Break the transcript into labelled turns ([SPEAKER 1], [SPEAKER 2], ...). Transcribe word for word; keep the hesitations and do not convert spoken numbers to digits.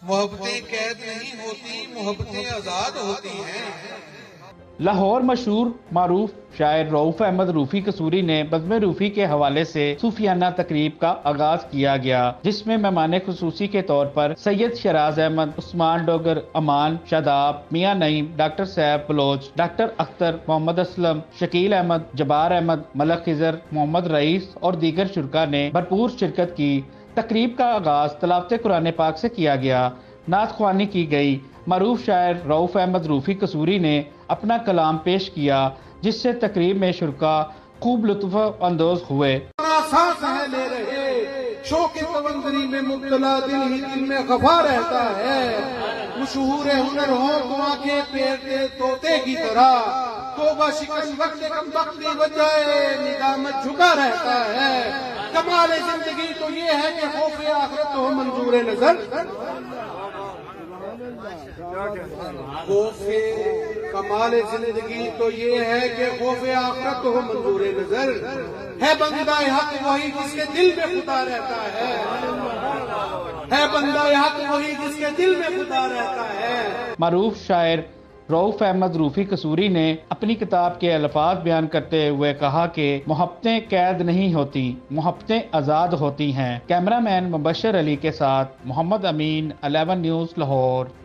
[SPEAKER 1] محبتیں قید نہیں ہوتی، محبتیں آزاد ہوتی ہیں۔
[SPEAKER 2] لاہور مشہور معروف شاعر رؤف احمد روفی قصوری نے بزم روفی کے حوالے سے صوفیانہ تقریب کا آغاز کیا گیا، جس میں مہمان خصوصی کے طور پر سید شیراز احمد، عثمان ڈوگر، امان شاداب، میاں نعیم، ڈاکٹر صاحب بلوچ، ڈاکٹر اختر، محمد اسلم، شکیل احمد، جبار احمد، ملک خضر، محمد رئیس اور دیگر شرکاء نے بھرپور شرکت کی۔ تقریب کا آغاز تلاوت قرآن پاک سے کیا گیا، نعت خوانی کی گئی۔ معروف شاعر رؤف احمد روفی قصوری نے اپنا کلام پیش کیا، جس سے تقریب میں شرکاء خوب لطف اندوز ہوئے۔
[SPEAKER 1] سانس ہے لے رہے شوق تونگری میں مبتلا دل ہی دل میں خفا رہتا ہے، مشہور ہنر ہو تو آنکھیں پھیرتے طوطے کی طرح، توبہ شکن وقت کم بختی بجائے ندامت جھکا رہتا ہے۔ کمال زندگی تو یہ ہے کہ خوف آخرت ہو منظور نظر، خوف کمال زندگی تو یہ ہے کہ خوف آخرت ہو منظور نظر، ہے بندہ حق وہی جس کے دل میں خدا رہتا ہے، ہے بندہ حق وہی جس کے دل میں خدا رہتا ہے۔
[SPEAKER 2] معروف شاعر رؤف احمد روفی قصوری نے اپنی کتاب کے الفاظ بیان کرتے ہوئے کہا کہ محبتیں قید نہیں ہوتی، محبتیں آزاد ہوتی ہیں۔ کیمرہ مین مبشر علی کے ساتھ محمد امین، الیون نیوز لاہور۔